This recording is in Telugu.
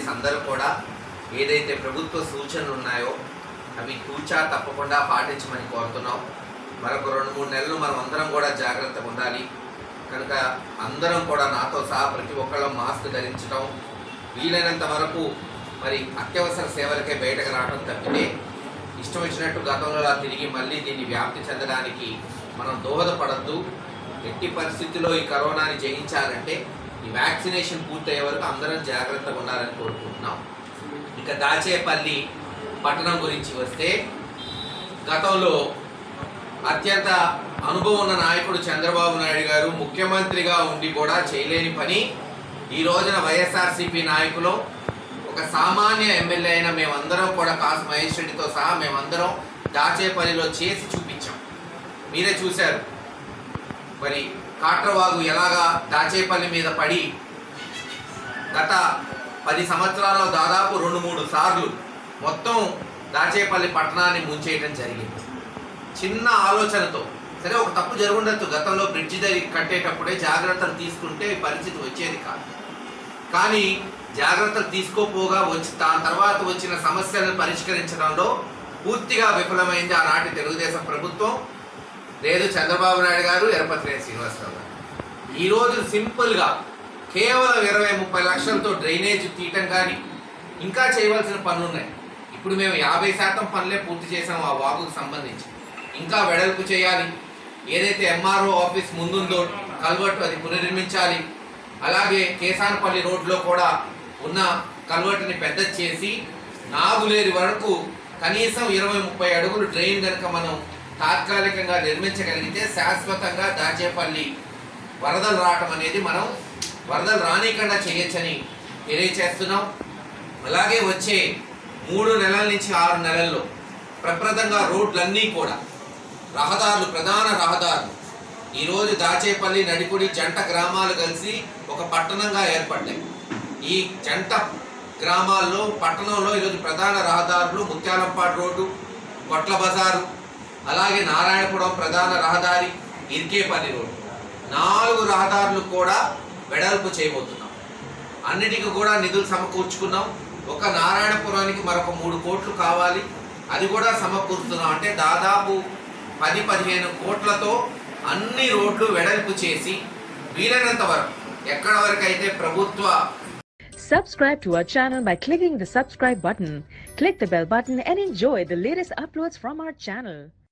ఎంప్లాయీస్ అందరూ కూడా ఏదైతే ప్రభుత్వ సూచనలు ఉన్నాయో అవి తూచా తప్పకుండా పాటించమని కోరుతున్నాం. మరొక 2-3 నెలలు మనం అందరం కూడా జాగ్రత్తగా ఉండాలి. కనుక అందరం కూడా నాతో సహా ప్రతి ఒక్కళ్ళం మాస్క్ ధరించడం, వీలైనంత వరకు మరి అత్యవసర సేవలకే బయటకు రావడం తప్పితే ఇష్టం వచ్చినట్టు గతంలో తిరిగి మళ్ళీ దీన్ని వ్యాప్తి చెందడానికి మనం దోహదపడద్దు. ఎట్టి పరిస్థితుల్లో ఈ కరోనాని జయించాలంటే ఈ వ్యాక్సినేషన్ పూర్తయ్యే వరకు అందరం జాగ్రత్తగా ఉండాలని కోరుకుంటున్నాం. ఇక దాచేపల్లి పట్టణం గురించి వస్తే, గతంలో అత్యంత అనుభవం ఉన్న నాయకుడు చంద్రబాబు నాయుడు గారు ముఖ్యమంత్రిగా ఉండి కూడా చేయలేని పని ఈ రోజున వైఎస్ఆర్సీపీ నాయకులు ఒక సామాన్య ఎమ్మెల్యే అయిన మేమందరం కూడా కాసు మహేష్ రెడ్డితో సహా మేమందరం దాచేపల్లిలో చేసి చూపించాం. మీరే చూశారు మరి కాట్రవాగు ఎలాగా దాచేపల్లి మీద పడి గత 10 సంవత్సరాల్లో దాదాపు 2-3 సార్లు మొత్తం దాచేపల్లి పట్టణాన్ని ముంచేయడం జరిగింది. చిన్న ఆలోచనతో, సరే ఒక తప్పు జరుగుండొచ్చు, గతంలో బ్రిడ్జి కట్టేటప్పుడే జాగ్రత్తలు తీసుకుంటే పరిస్థితి వచ్చేది కాదు. కానీ జాగ్రత్తలు తీసుకోపోగా దాని తర్వాత వచ్చిన సమస్యలను పరిష్కరించడంలో పూర్తిగా విఫలమైంది ఆనాటి తెలుగుదేశం ప్రభుత్వం, లేదు చంద్రబాబు నాయుడు గారు, ఎర్రపతినేని శ్రీనివాసరావు గారు. ఈరోజు సింపుల్గా కేవలం 20-30 లక్షలతో డ్రైనేజ్ తీయటం కానీ ఇంకా చేయవలసిన పనులు ఉన్నాయి. ఇప్పుడు మేము 50% పనులే పూర్తి చేసాము ఆ వాగుకు సంబంధించి. ఇంకా వెడల్పు చేయాలి. ఏదైతే ఎంఆర్ఓ ఆఫీస్ ముందుందో కల్వర్టు అది పునర్నిర్మించాలి. అలాగే కేసానపల్లి రోడ్లో కూడా ఉన్న కల్వర్టుని పెద్ద చేసి నాగులేరు వరకు కనీసం 20-30 అడుగులు డ్రైన్ కనుక మనం తాత్కాలికంగా నిర్మించగలిగితే శాశ్వతంగా దాచేపల్లి వరదలు రావటం అనేది మనం వరదలు రానికుండా చేయొచ్చని తెలియచేస్తున్నాం. అలాగే వచ్చే 3 నెలల నుంచి 6 నెలల్లో ప్రప్రదంగా రోడ్లన్నీ కూడా రహదారులు, ప్రధాన రహదారులు ఈరోజు దాచేపల్లి, నడికుడి జంట గ్రామాలు కలిసి ఒక పట్టణంగా ఏర్పడ్డాయి. ఈ జంట గ్రామాల్లో పట్టణంలో ఈరోజు ప్రధాన రహదారులు ముత్యాలంపాడు రోడ్డు, కొట్ల బజారు, అలాగే నారాయణపురం ప్రధాన రహదారి, ఇరికేపల్లి రోడ్డు, 4 రహదారులు కూడా వెడల్పు చేయబోతున్నాం. అన్నిటికీ కూడా నిధులు సమకూర్చుకున్నాం. ఒక నారాయణపురానికి మరొక 3 కోట్లు కావాలి, అది కూడా సమకూరుస్తున్నాం. అంటే దాదాపు 10-15 కోట్లతో అన్ని రోడ్లు వెడల్పు చేసి వీలైనంత వరకు ఎక్కడ వరకు అయితే ప్రభుత్వ. Subscribe to our channel by clicking the subscribe button. Click the bell button and enjoy the latest uploads from our channel.